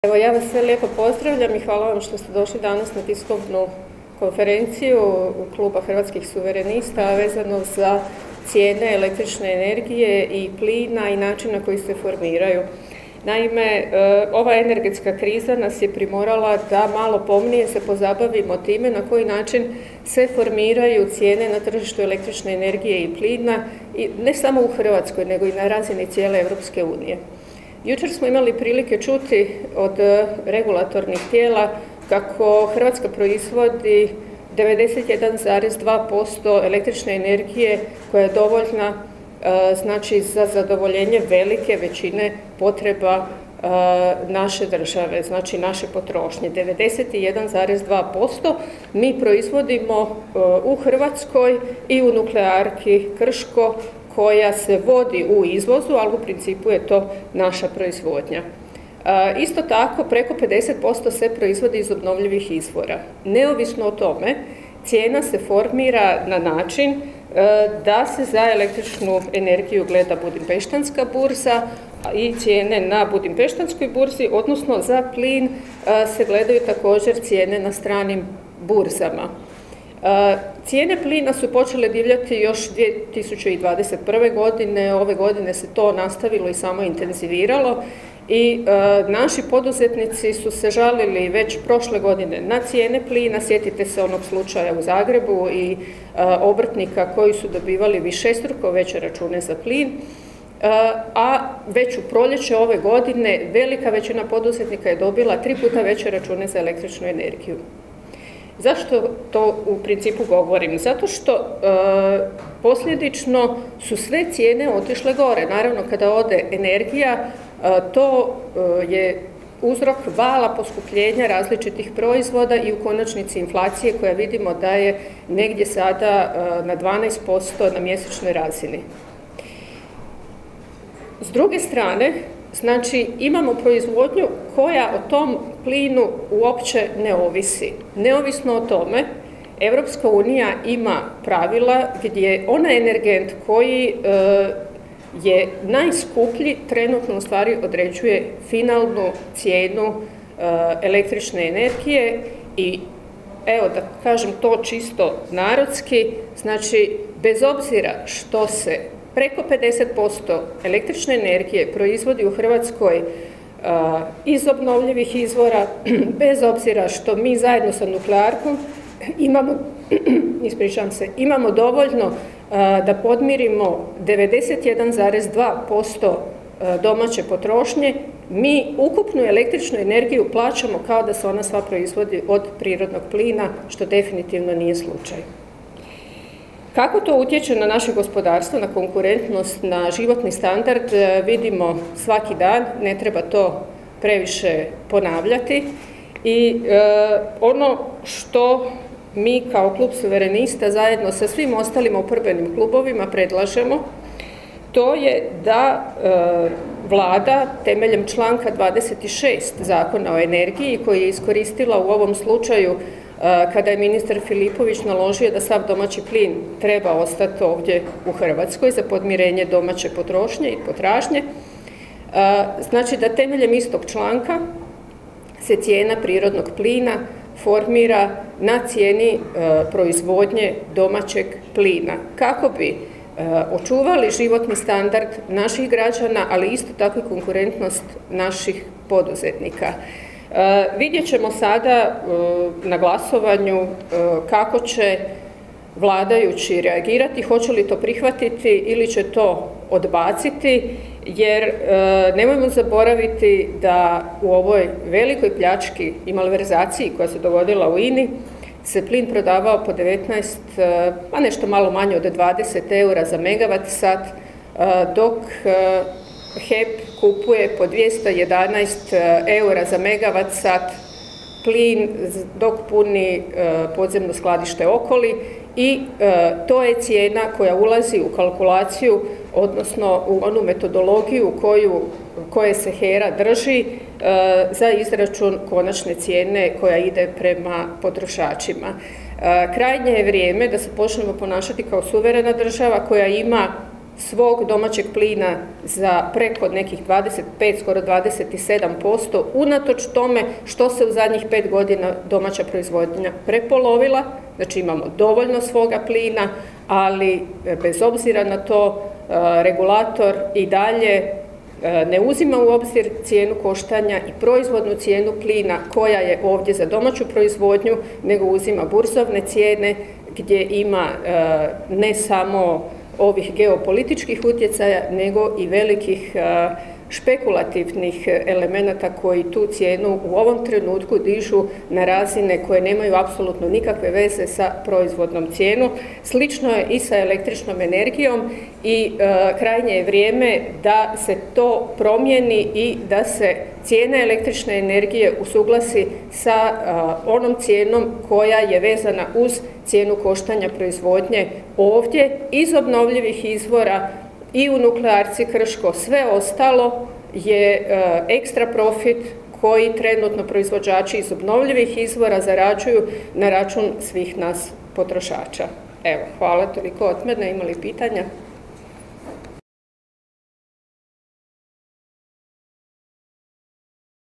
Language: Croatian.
Evo, ja vas sve lijepo pozdravljam i hvala vam što ste došli danas na tiskovnu konferenciju Kluba Hrvatskih suverenista vezano za cijene električne energije i plina i način na koji se formiraju. Naime, ova energetska kriza nas je primorala da malo pomnije se pozabavimo time na koji način se formiraju cijene na tržištu električne energije i plina, i ne samo u Hrvatskoj, nego i na razini cijele Europske unije. Jučer smo imali prilike čuti od regulatornih tijela kako Hrvatska proizvodi 91,2% električne energije koja je dovoljna znači za zadovoljenje velike većine potreba naše države, znači naše potrošnje. 91,2% mi proizvodimo u Hrvatskoj i u nuklearki Krško koja se vodi u izvozu, ali u principu je to naša proizvodnja. Isto tako, preko 50% se proizvodi iz obnovljivih izvora. Neovisno o tome, cijena se formira na način da se za električnu energiju gleda budimpeštanska burza i cijene na budimpeštanskoj burzi, odnosno za plin se gledaju također cijene na stranim burzama. Cijene plina su počele divljati još 2021. godine, ove godine se to nastavilo i samo intenziviralo i naši poduzetnici su se žalili već prošle godine na cijene plina. Sjetite se onog slučaja u Zagrebu i obrtnika koji su dobivali višestruko veće račune za plin, a već u proljeće ove godine velika većina poduzetnika je dobila 3 puta veće račune za električnu energiju. Zašto to u principu govorim? Zato što posljedično su sve cijene otišle gore. Naravno, kada ode energija, to je uzrok vala poskupljenja različitih proizvoda i u konačnici inflacije koja vidimo da je negdje sada na 12% na mjesečnoj razini. S druge strane, znači imamo proizvodnju koja o tom plinu uopće ne ovisi. Neovisno o tome, Europska unija ima pravila gdje onaj energent koji je najskuplji trenutno u stvari određuje finalnu cijenu električne energije i evo da kažem to čisto narodski, znači bez obzira što se preko 50% električne energije proizvodi u Hrvatskoj iz obnovljivih izvora, bez obzira što mi zajedno sa nuklearkom imamo dovoljno da podmirimo 91,2% domaće potrošnje, mi ukupnu električnu energiju plaćamo kao da se ona sva proizvodi od prirodnog plina, što definitivno nije slučaj. Kako to utječe na naše gospodarstvo, na konkurentnost, na životni standard, vidimo svaki dan, ne treba to previše ponavljati. I ono što mi kao klub suverenista zajedno sa svim ostalim oporbenim klubovima predlažemo, to je da Vlada temeljem članka 26 Zakona o energiji, koji je iskoristila u ovom slučaju kada je ministar Filipović naložio da sav domaći plin treba ostati ovdje u Hrvatskoj za podmirenje domaće potrošnje i potražnje, znači da temeljem istog članka se cijena prirodnog plina formira na cijeni proizvodnje domaćeg plina, kako bi očuvali životni standard naših građana, ali isto tako i konkurentnost naših poduzetnika. Vidjet ćemo sada na glasovanju kako će vladajući reagirati, hoće li to prihvatiti ili će to odbaciti, jer nemojmo zaboraviti da u ovoj velikoj pljački i malverzaciji koja se dogodila u INA-i se plin prodavao po 19, pa nešto malo manje od 20 eura za megavat sat, dok HEP kupuje po 211 eura za megavat sat plin dok puni podzemno skladište Okoli i to je cijena koja ulazi u kalkulaciju, odnosno u onu metodologiju koje se HERA drži za izračun konačne cijene koja ide prema potrošačima. Krajnje je vrijeme da se počnemo ponašati kao suverena država koja ima svog domaćeg plina za preko nekih 25, skoro 27%, unatoč tome što se u zadnjih 5 godina domaća proizvodnja prepolovila, znači imamo dovoljno svoga plina, ali bez obzira na to regulator i dalje ne uzima u obzir cijenu koštanja i proizvodnu cijenu plina koja je ovdje za domaću proizvodnju, nego uzima burzovne cijene gdje ima ne samo ovih geopolitičkih utjecaja, nego i velikih špekulativnih elemenata koji tu cijenu u ovom trenutku dižu na razine koje nemaju apsolutno nikakve veze sa proizvodnom cijenu. Slično je i sa električnom energijom i krajnje je vrijeme da se to promijeni i da se cijena električne energije usuglasi sa onom cijenom koja je vezana uz cijenu koštanja proizvodnje ovdje iz obnovljivih izvora i u nuklearci Krško. Sve ostalo je ekstra profit koji trenutno proizvođači iz obnovljivih izvora zarađuju na račun svih nas potrošača. Evo, hvala, toliko od mene. Ima li pitanja?